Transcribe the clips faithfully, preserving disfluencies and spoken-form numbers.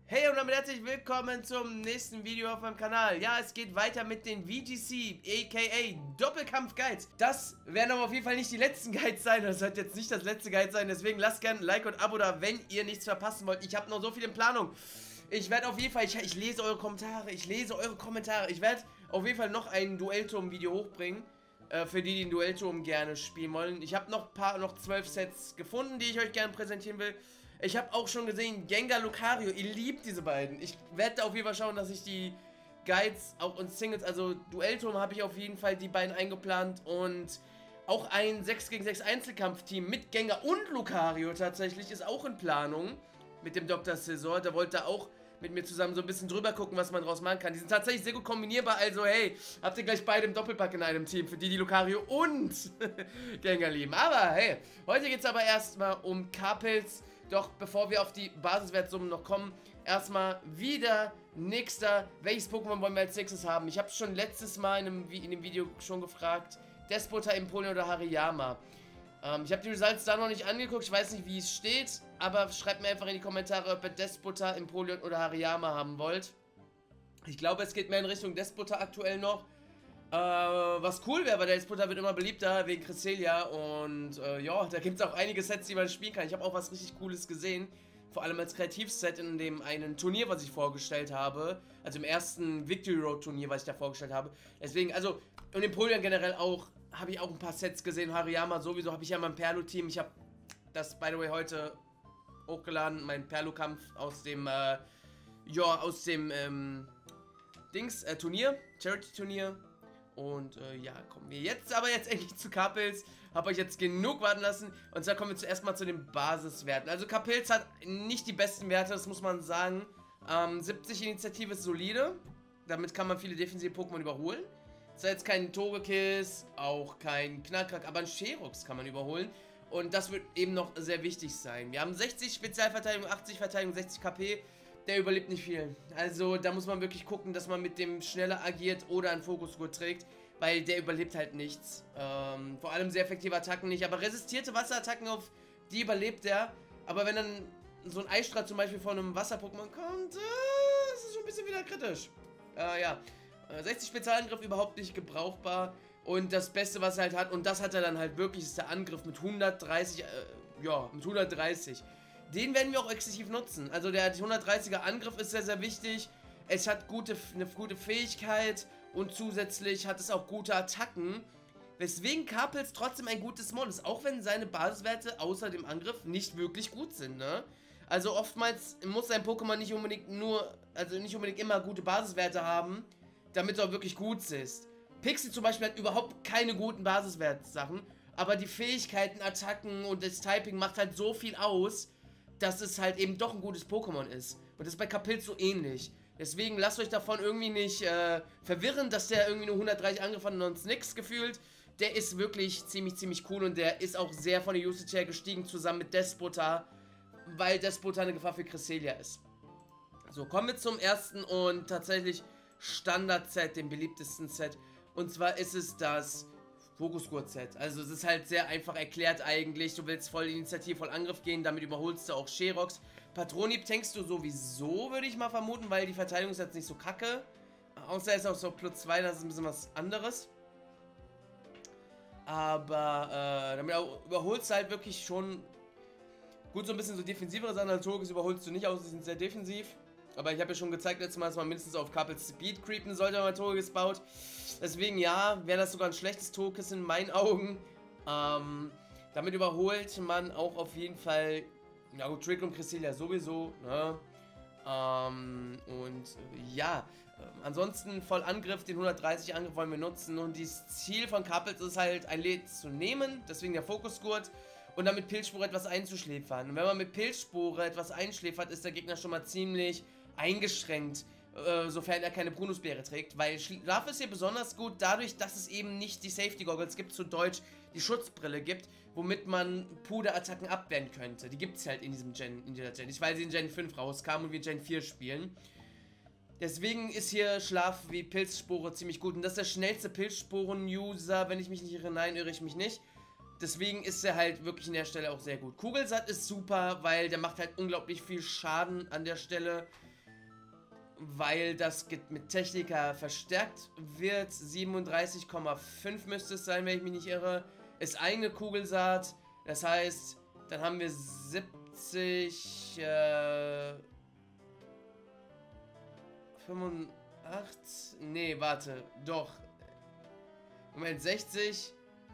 Hey und damit herzlich willkommen zum nächsten Video auf meinem Kanal. Ja, es geht weiter mit den V G C, aka Doppelkampf-Guides. Das werden aber auf jeden Fall nicht die letzten Guides sein. Das wird jetzt nicht das letzte Guide sein. Deswegen lasst gerne ein Like und Abo da, wenn ihr nichts verpassen wollt. Ich habe noch so viel in Planung. Ich werde auf jeden Fall, ich, ich lese eure Kommentare. Ich lese eure Kommentare. Ich werde auf jeden Fall noch ein Duellturm-Video hochbringen. Äh, für die, die den Duellturm gerne spielen wollen. Ich habe noch ein paar, noch zwölf Sets gefunden, die ich euch gerne präsentieren will. Ich habe auch schon gesehen, Gengar, Lucario, ihr liebt diese beiden. Ich werde da auf jeden Fall schauen, dass ich die Guides auch in Singles, also Duellturm habe ich auf jeden Fall die beiden eingeplant und auch ein sechs gegen sechs Einzelkampfteam mit Gengar und Lucario tatsächlich ist auch in Planung mit dem Doktor Scizor. Da wollte er auch mit mir zusammen so ein bisschen drüber gucken, was man draus machen kann. Die sind tatsächlich sehr gut kombinierbar, also hey, habt ihr gleich beide im Doppelpack in einem Team, für die die Lucario und Gengar lieben. Aber hey, heute geht es aber erstmal um Carpels. Doch bevor wir auf die Basiswertsummen noch kommen, erstmal wieder nächster. Welches Pokémon wollen wir als nächstes haben? Ich habe es schon letztes Mal in dem, in dem Video schon gefragt. Despota, Empoleon oder Hariyama. Ähm, ich habe die Results da noch nicht angeguckt. Ich weiß nicht, wie es steht. Aber schreibt mir einfach in die Kommentare, ob ihr Despota, Empoleon oder Hariyama haben wollt. Ich glaube, es geht mehr in Richtung Despota aktuell noch. Äh, was cool wäre, weil der Despota wird immer beliebter wegen Cresselia und äh, ja, da gibt es auch einige Sets, die man spielen kann. Ich habe auch was richtig Cooles gesehen, vor allem als Kreativset in dem einen Turnier, was ich vorgestellt habe, also im ersten Victory Road Turnier, was ich da vorgestellt habe. Deswegen, also, und Empoleon generell auch, habe ich auch ein paar Sets gesehen. Hariyama sowieso, habe ich ja mein Perlo-Team. Ich habe das, by the way, heute hochgeladen, mein Perlo-Kampf aus dem, äh, ja, aus dem, ähm, Dings, äh, Turnier, Charity-Turnier. Und äh, ja, kommen wir jetzt aber jetzt endlich zu Carpels. Hab euch jetzt genug warten lassen. Und zwar kommen wir zuerst mal zu den Basiswerten. Also Carpels hat nicht die besten Werte, das muss man sagen. Ähm, siebzig Initiative ist solide. Damit kann man viele defensive Pokémon überholen. Das ist jetzt kein Togekiss, auch kein Knackrack, aber ein Sherox kann man überholen. Und das wird eben noch sehr wichtig sein. Wir haben sechzig Spezialverteidigung, achtzig Verteidigung, sechzig K P. Der überlebt nicht viel. Also da muss man wirklich gucken, dass man mit dem schneller agiert oder einen Fokusgurt trägt, weil der überlebt halt nichts. Ähm, vor allem sehr effektive Attacken nicht, aber resistierte Wasserattacken auf die überlebt er. Aber wenn dann so ein Eisstrahl zum Beispiel von einem Wasser-Pokémon kommt, äh, ist es schon ein bisschen wieder kritisch. Äh, ja, äh, sechzig Spezialangriff überhaupt nicht gebrauchbar und das Beste, was er halt hat, und das hat er dann halt wirklich, ist der Angriff mit hundertdreißig, äh, ja, mit hundertdreißig. Den werden wir auch exzessiv nutzen. Also der hundertdreißiger Angriff ist sehr, sehr wichtig. Es hat gute, eine gute Fähigkeit und zusätzlich hat es auch gute Attacken. Weswegen Carpels trotzdem ein gutes Mon ist, auch wenn seine Basiswerte außer dem Angriff nicht wirklich gut sind, ne? Also oftmals muss ein Pokémon nicht unbedingt nur, also nicht unbedingt immer gute Basiswerte haben, damit er auch wirklich gut ist. Pixie zum Beispiel hat überhaupt keine guten Basiswertsachen, aber die Fähigkeiten, Attacken und das Typing macht halt so viel aus, dass es halt eben doch ein gutes Pokémon ist. Und das ist bei Carpels so ähnlich. Deswegen lasst euch davon irgendwie nicht äh, verwirren, dass der irgendwie nur hundertdreißig Angriff hat und sonst nichts gefühlt. Der ist wirklich ziemlich, ziemlich cool und der ist auch sehr von der Usage her gestiegen zusammen mit Despota, weil Despota eine Gefahr für Cresselia ist. So, kommen wir zum ersten und tatsächlich Standard-Set, dem beliebtesten Set. Und zwar ist es das Fokusgurt-Set. Also es ist halt sehr einfach erklärt eigentlich. Du willst voll Initiative, voll Angriff gehen, damit überholst du auch Sherox. Patronip tankst du sowieso, würde ich mal vermuten, weil die Verteidigung ist jetzt nicht so kacke. Außer ist auch so plus zwei, das ist ein bisschen was anderes. Aber äh, damit überholst du halt wirklich schon gut so ein bisschen so defensivere Sachen. Als Togekiss überholst du nicht aus, die sind sehr defensiv. Aber ich habe ja schon gezeigt letztes Mal, dass man mindestens auf Carpels Speed creepen sollte, wenn man Togekiss baut. Deswegen ja, wäre das sogar ein schlechtes Togekiss in meinen Augen. Ähm, damit überholt man auch auf jeden Fall, ja gut, Trick und Cresselia sowieso, ne? Ähm, und äh, ja, äh, ansonsten voll Angriff, den hundertdreißig Angriff wollen wir nutzen. Und das Ziel von Carpels ist halt, ein Led zu nehmen, deswegen der Fokusgurt. Und dann mit Pilzspore etwas einzuschläfern. Und wenn man mit Pilzspore etwas einschläfert, ist der Gegner schon mal ziemlich eingeschränkt, äh, sofern er keine Brunusbeere trägt, weil Schlaf ist hier besonders gut dadurch, dass es eben nicht die Safety Goggles gibt, zu Deutsch die Schutzbrille gibt, womit man Puderattacken abwehren könnte. Die gibt es halt in diesem Gen, in dieser Gen, nicht weil sie in Gen fünf rauskam und wir Gen vier spielen. Deswegen ist hier Schlaf wie Pilzspore ziemlich gut und das ist der schnellste Pilzsporen-User, wenn ich mich nicht irre, nein, irre ich mich nicht. Deswegen ist er halt wirklich an der Stelle auch sehr gut. Kugelsatt ist super, weil der macht halt unglaublich viel Schaden an der Stelle. weil das mit Techniker verstärkt wird. siebenunddreißig Komma fünf müsste es sein, wenn ich mich nicht irre. Ist eine Kugelsaat. Das heißt, dann haben wir siebzig, äh, fünfundachtzig, nee, warte, doch. Moment, sechzig,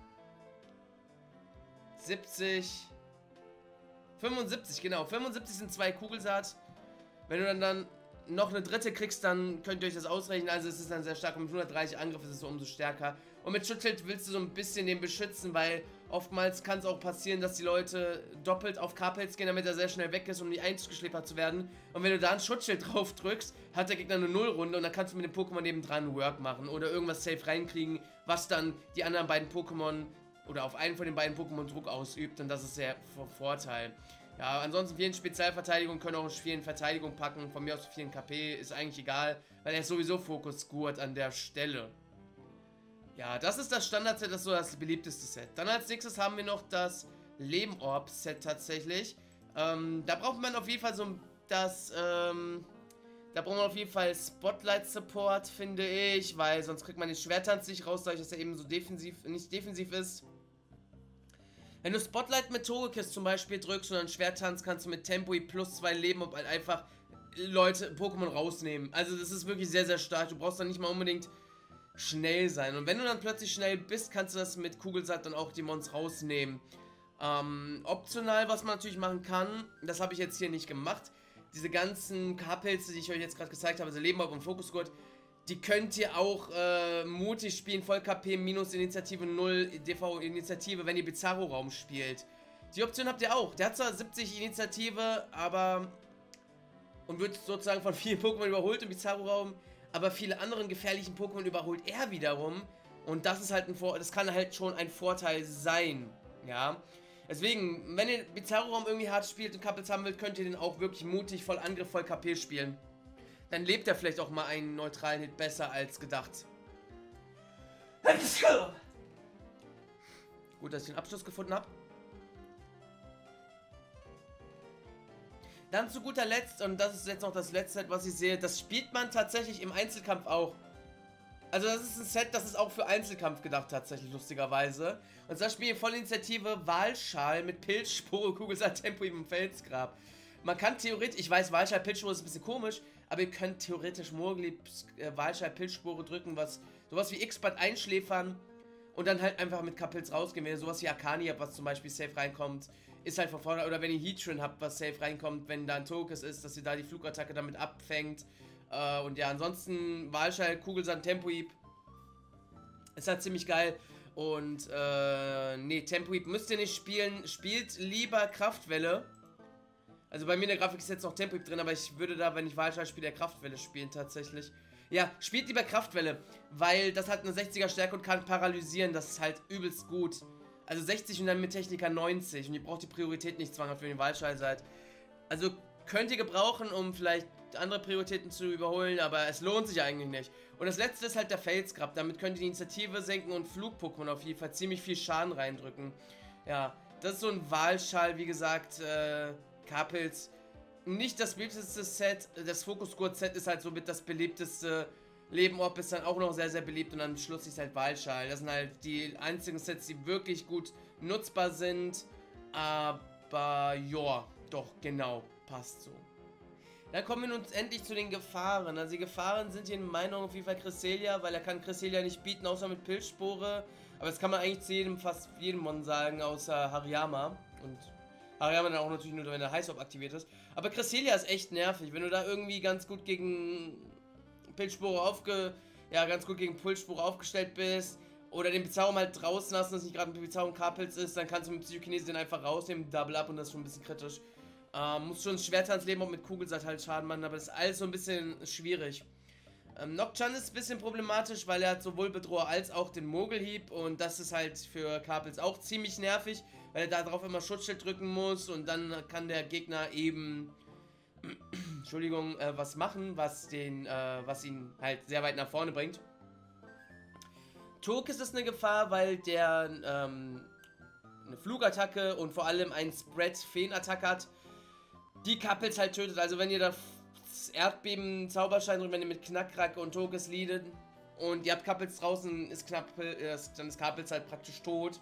siebzig, fünfundsiebzig, genau. fünfundsiebzig sind zwei Kugelsaat. Wenn du dann, dann noch eine dritte kriegst, dann könnt ihr euch das ausrechnen. Also es ist dann sehr stark. Und mit hundertdreißig Angriff ist es so umso stärker. Und mit Schutzschild willst du so ein bisschen den beschützen, weil oftmals kann es auch passieren, dass die Leute doppelt auf K-Pelz gehen, damit er sehr schnell weg ist, um nicht eingeschläfert zu werden. Und wenn du da ein Schutzschild drauf drückst, hat der Gegner eine Nullrunde und dann kannst du mit dem Pokémon nebendran Work machen oder irgendwas safe reinkriegen, was dann die anderen beiden Pokémon oder auf einen von den beiden Pokémon Druck ausübt, und das ist sehr von Vorteil. Ja, ansonsten vielen Spezialverteidigung können auch vielen Verteidigung packen, von mir aus vielen K P, ist eigentlich egal, weil er ist sowieso Fokus-Gurt an der Stelle. Ja, das ist das Standard-Set, das ist so das beliebteste Set. Dann als nächstes haben wir noch das Leben-Orb-Set tatsächlich. Ähm, da braucht man auf jeden Fall so das, ähm, da braucht man auf jeden Fall Spotlight-Support, finde ich, weil sonst kriegt man den Schwertanz nicht raus, dadurch, dass er eben so defensiv, nicht defensiv ist. Wenn du Spotlight mit Togekiss zum Beispiel drückst und dann Schwertanz, kannst du mit Tempo plus zwei Leben und halt einfach Leute, Pokémon rausnehmen. Also das ist wirklich sehr, sehr stark. Du brauchst dann nicht mal unbedingt schnell sein. Und wenn du dann plötzlich schnell bist, kannst du das mit Kugelsaat dann auch die Mons rausnehmen. Ähm, optional, was man natürlich machen kann, das habe ich jetzt hier nicht gemacht. Diese ganzen K-Pilze, die ich euch jetzt gerade gezeigt habe, also Lebenbob und Fokusgurt, die könnt ihr auch äh, mutig spielen, Voll K P, Minus Initiative null, D V Initiative, wenn ihr Bizarro-Raum spielt. Die Option habt ihr auch. Der hat zwar siebzig Initiative, aber und wird sozusagen von vielen Pokémon überholt im Bizarro-Raum, aber viele anderen gefährlichen Pokémon überholt er wiederum. Und das ist halt ein Vor das kann halt schon ein Vorteil sein. Ja. Deswegen, wenn ihr Bizarro-Raum irgendwie hart spielt und Couples haben wollt, könnt ihr den auch wirklich mutig, voll Angriff, voll K P spielen. Dann lebt er vielleicht auch mal einen neutralen Hit besser als gedacht. Gut, dass ich den Abschluss gefunden habe. Dann zu guter Letzt, und das ist jetzt noch das letzte Set, was ich sehe, das spielt man tatsächlich im Einzelkampf auch. Also das ist ein Set, das ist auch für Einzelkampf gedacht tatsächlich, lustigerweise. Und zwar spiele ich Vollinitiative Walschal mit Pilzspore, Kugelsaat, Tempo im Felsgrab. Man kann theoretisch, ich weiß, Walschal, Pilzspore ist ein bisschen komisch, aber ihr könnt theoretisch Murgli, äh, Walschal, Pilzspore drücken, was sowas wie X-Bad einschläfern und dann halt einfach mit K-Pilz rausgehen. Wenn ihr sowas wie Arcani habt, was zum Beispiel safe reinkommt, ist halt von vorne. Oder wenn ihr Heatran habt, was safe reinkommt, wenn da ein Togekiss ist, dass ihr da die Flugattacke damit abfängt. Äh, und ja, ansonsten Walschal, Kugelsand, Tempohieb ist halt ziemlich geil. Und äh, nee, Tempohieb müsst ihr nicht spielen. Spielt lieber Kraftwelle. Also bei mir in der Grafik ist jetzt noch Tempo drin, aber ich würde da, wenn ich Walschal spiele, der Kraftwelle spielen tatsächlich. Ja, spielt lieber Kraftwelle, weil das hat eine sechziger Stärke und kann paralysieren, das ist halt übelst gut. Also sechzig und dann mit Techniker neunzig und ihr braucht die Priorität nicht zwanghaft, wenn ihr Walschal seid. Also könnt ihr gebrauchen, um vielleicht andere Prioritäten zu überholen, aber es lohnt sich eigentlich nicht. Und das letzte ist halt der Felsgrab, damit könnt ihr die Initiative senken und Flug-Pokémon auf jeden Fall ziemlich viel Schaden reindrücken. Ja, das ist so ein Walschal, wie gesagt, äh... K-Pilz, nicht das beliebteste Set, das Fokus-Gurt-Set ist halt somit das beliebteste. Leben-Orb ist dann auch noch sehr, sehr beliebt und dann schlusslich ist halt Walschal. Das sind halt die einzigen Sets, die wirklich gut nutzbar sind, aber ja, doch, genau, passt so. Dann kommen wir nun endlich zu den Gefahren. Also die Gefahren sind hier in meiner Meinung auf jeden Fall Cresselia, weil er kann Cresselia nicht bieten, außer mit Pilzspore. Aber das kann man eigentlich zu jedem, fast jedem Mon sagen, außer Hariyama. Und Hariyama dann auch natürlich nur, wenn der Heißorb aktiviert ist. Aber Cresselia ist echt nervig. Wenn du da irgendwie ganz gut gegen Pilzspore aufge... Ja, ganz gut gegen Pilzspore aufgestellt bist oder den Bizarro halt draußen lassen, dass nicht gerade ein Bizarro und K-Pilz ist, dann kannst du mit Psychokinese den einfach rausnehmen, Double Up und das ist schon ein bisschen kritisch. Ähm, muss schon Schwertanz leben und mit Kugelsaat halt Schaden machen, aber das ist alles so ein bisschen schwierig. Ähm, Nocturne ist ein bisschen problematisch, weil er hat sowohl Bedroher als auch den Mogelhieb und das ist halt für K-Pilz auch ziemlich nervig, weil er da drauf immer Schutzschild drücken muss und dann kann der Gegner eben Entschuldigung, äh, was machen, was den, äh, was ihn halt sehr weit nach vorne bringt. Togekiss ist eine Gefahr, weil der ähm, eine Flugattacke und vor allem einen Spread-Feenattacke hat, die K-Pilz halt tötet. Also wenn ihr da Erdbeben, Zauberschein drücken, wenn ihr mit Knackrack und Toges leadet. Und ihr habt Kappels draußen, ist knapp, ist, dann ist Kappels halt praktisch tot.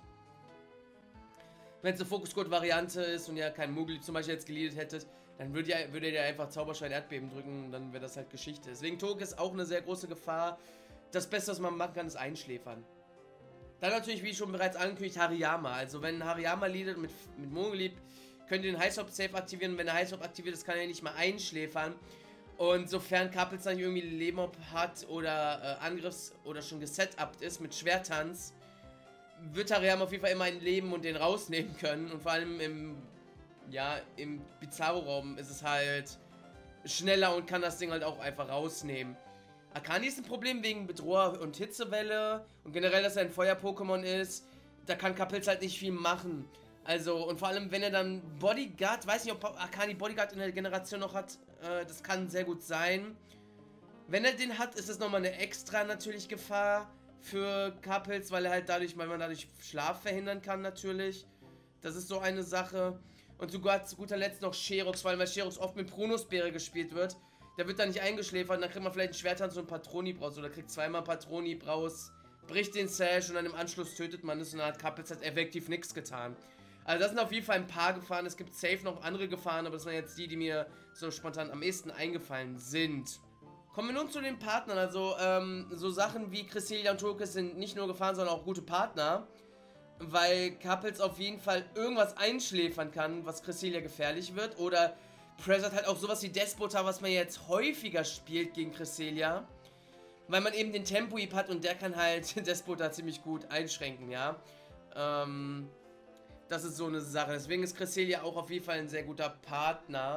Wenn es eine Fokus-Code-Variante ist und ihr keinen Mugel zum Beispiel jetzt geleadet hättet, dann würdet ihr, würdet ihr einfach Zauberschein Erdbeben drücken und dann wäre das halt Geschichte. Deswegen Toges ist auch eine sehr große Gefahr. Das Beste, was man machen kann, ist einschläfern. Dann natürlich, wie schon bereits angekündigt, Hariyama. Also wenn Hariyama leadet mit, mit Mongolieb, könnt ihr den Highstop Safe aktivieren. Wenn der Highstop aktiviert ist, kann er nicht mal einschläfern. Und sofern Kappels dann irgendwie Leben hat oder äh, Angriffs- oder schon gesetupt ist mit Schwertanz, wird Hariyama auf jeden Fall immer ein Leben und den rausnehmen können. Und vor allem im, ja, im Bizarro-Raum ist es halt schneller und kann das Ding halt auch einfach rausnehmen. Akani ist ein Problem wegen Bedroher und Hitzewelle und generell, dass er ein Feuer-Pokémon ist. Da kann Kappels halt nicht viel machen. Also, und vor allem, wenn er dann Bodyguard, weiß nicht, ob Akani Bodyguard in der Generation noch hat, äh, das kann sehr gut sein. Wenn er den hat, ist das nochmal eine extra natürlich Gefahr für Kappels, weil er halt dadurch, weil man dadurch Schlaf verhindern kann natürlich. Das ist so eine Sache. Und sogar zu guter Letzt noch Sherox, vor allem weil Sherox oft mit Prunusbeere gespielt wird. Der wird dann nicht eingeschläfert, dann kriegt man vielleicht einen Schwertanz und einen Patronib raus. Oder kriegt zweimal Patronib raus, bricht den Sash und dann im Anschluss tötet man es und dann hat Kappels halt effektiv nichts getan. Also das sind auf jeden Fall ein paar Gefahren. Es gibt safe noch andere Gefahren, aber das waren jetzt die, die mir so spontan am ehesten eingefallen sind. Kommen wir nun zu den Partnern. Also ähm, so Sachen wie Cresselia und Togekiss sind nicht nur Gefahren, sondern auch gute Partner. Weil Kappels auf jeden Fall irgendwas einschläfern kann, was Cresselia gefährlich wird. Oder Press hat halt auch sowas wie Despota, was man jetzt häufiger spielt gegen Cresselia. Weil man eben den Tempo-Hieb hat und der kann halt Despota ziemlich gut einschränken, ja. Ähm, das ist so eine Sache. Deswegen ist Cresselia auch auf jeden Fall ein sehr guter Partner.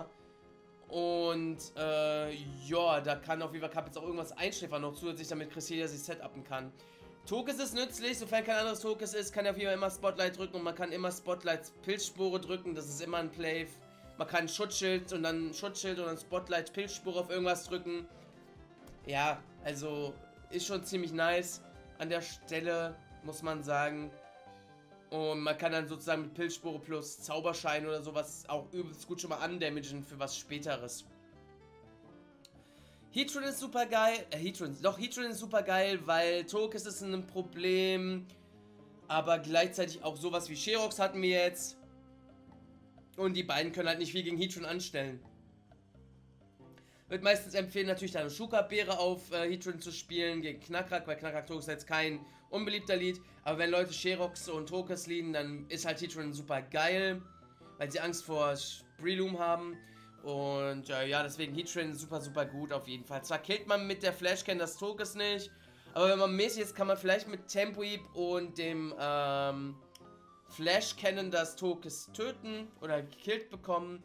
Und, äh, ja, da kann auf jeden Fall Kappels auch irgendwas einschläfern, noch zusätzlich, damit Cresselia sich setupen kann. Togekiss ist nützlich, sofern kein anderes Togekiss ist, kann er auf jeden Fall immer Spotlight drücken und man kann immer Spotlights Pilzspore drücken, das ist immer ein Play. Man kann Schutzschild und dann Schutzschild und dann Spotlight Pilzspore auf irgendwas drücken. Ja, also ist schon ziemlich nice an der Stelle, muss man sagen. Und man kann dann sozusagen mit Pilzspore plus Zauberschein oder sowas auch übelst gut schon mal undamagen für was Späteres. Heatran ist super geil, äh, Heatran, doch Heatran ist super geil, weil Togekiss ist ein Problem, aber gleichzeitig auch sowas wie Sherox hatten wir jetzt. Und die beiden können halt nicht viel gegen Heatran anstellen. Wird meistens empfehlen, natürlich deine Shuka-Beere auf äh, Heatran zu spielen gegen Knackrack, weil Knackrack Togekiss ist jetzt kein unbeliebter Lead. Aber wenn Leute Sherox und Togekiss leaden, dann ist halt Heatran super geil, weil sie Angst vor Breloom haben. Und äh, ja, deswegen Heatran super, super gut auf jeden Fall. Zwar killt man mit der Flashcan das Togekiss nicht, aber wenn man mäßig ist, kann man vielleicht mit Tempo-Hieb und dem ähm, Flash-Cannon das Togekiss töten oder gekillt bekommen.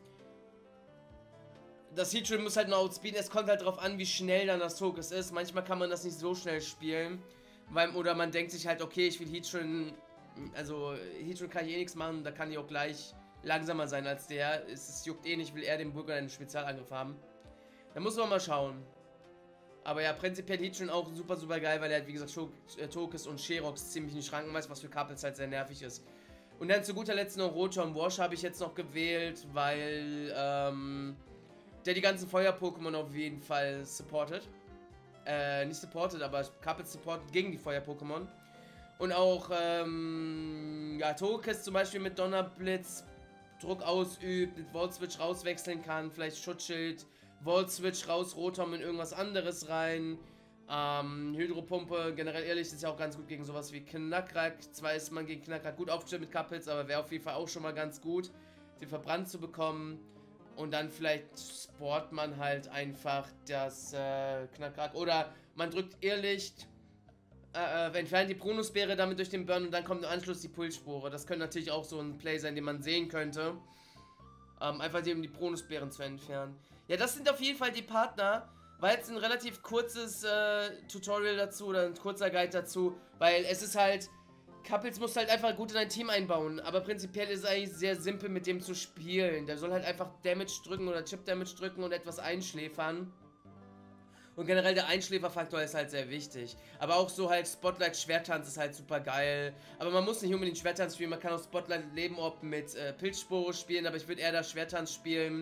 Das Heatran muss halt nur outspeeden. Es kommt halt darauf an, wie schnell dann das Togekiss ist. Manchmal kann man das nicht so schnell spielen. Weil, oder man denkt sich halt, okay, ich will Heatran, also Heatran kann ich eh nichts machen, da kann ich auch gleich langsamer sein als der. Es, es juckt eh nicht, will er den Bürger einen Spezialangriff haben. Da muss man mal schauen. Aber ja, prinzipiell Heatran auch super, super geil, weil er halt, wie gesagt, Togekiss und Sherox ziemlich in die Schranken weiß, was für Kappels halt sehr nervig ist. Und dann zu guter Letzt noch Rotom Wash habe ich jetzt noch gewählt, weil ähm, der die ganzen Feuer-Pokémon auf jeden Fall supportet. Äh, nicht supportet, aber Kappels supportet gegen die Feuer-Pokémon. Und auch, ähm, ja, Togekiss zum Beispiel mit Donnerblitz Druck ausübt, mit Volt Switch rauswechseln kann, vielleicht Schutzschild, Volt Switch raus, Rotom in irgendwas anderes rein. Ähm, Hydropumpe, generell ehrlich, ist ja auch ganz gut gegen sowas wie Knackrack. Zwar ist man gegen Knackrack gut aufgestellt mit Kappels, aber wäre auf jeden Fall auch schon mal ganz gut, den verbrannt zu bekommen. Und dann vielleicht sport man halt einfach das äh, Knackrack. Oder man drückt Irrlicht, äh, äh, entfernt die Prunusbeere damit durch den Burn und dann kommt im Anschluss die Pulsspore. Das könnte natürlich auch so ein Play sein, den man sehen könnte. Ähm, einfach eben die Prunusbeeren zu entfernen. Ja, das sind auf jeden Fall die Partner. War jetzt ein relativ kurzes äh, Tutorial dazu oder ein kurzer Guide dazu, weil es ist halt, Kappels muss halt einfach gut in ein Team einbauen, aber prinzipiell ist es eigentlich sehr simpel mit dem zu spielen. Der soll halt einfach Damage drücken oder Chip Damage drücken und etwas einschläfern. Und generell der Einschläferfaktor ist halt sehr wichtig. Aber auch so halt Spotlight Schwertanz ist halt super geil. Aber man muss nicht unbedingt Schwertanz spielen, man kann auch Spotlight Leben ob mit äh, Pilzspore spielen, aber ich würde eher das Schwertanz spielen.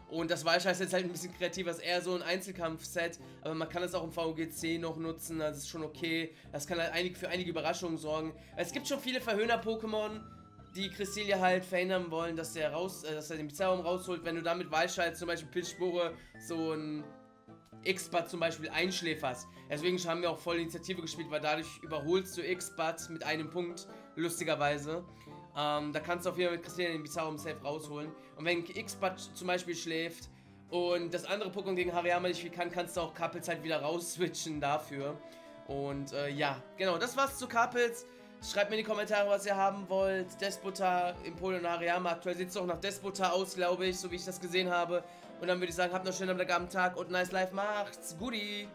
Und das Walschal ist jetzt halt ein bisschen kreativer, ist eher so ein Einzelkampf-Set, aber man kann es auch im V O G C noch nutzen, das ist schon okay. Das kann halt einig, für einige Überraschungen sorgen. Es gibt schon viele Verhöhner-Pokémon, die Cresselia halt verhindern wollen, dass er raus, äh, dass er den Bizarrum rausholt, wenn du damit Walschal zum Beispiel Pilzspore so ein X-Bat zum Beispiel einschläferst. Deswegen haben wir auch voll Initiative gespielt, weil dadurch überholst du X-Bat mit einem Punkt, lustigerweise. Ähm, da kannst du auf jeden Fall mit Cresselia den Bizarrum safe rausholen. Und wenn X-Bat zum Beispiel schläft und das andere Pokémon gegen Hariyama nicht viel kann, kannst du auch Kapels halt wieder rausswitchen dafür. Und äh, ja, genau, das war's zu Kapels. Schreibt mir in die Kommentare, was ihr haben wollt. Despota, Empoleon und Hariyama. Aktuell sieht es auch nach Despota aus, glaube ich, so wie ich das gesehen habe. Und dann würde ich sagen, habt noch einen schönen Tag und nice life, macht's Guti!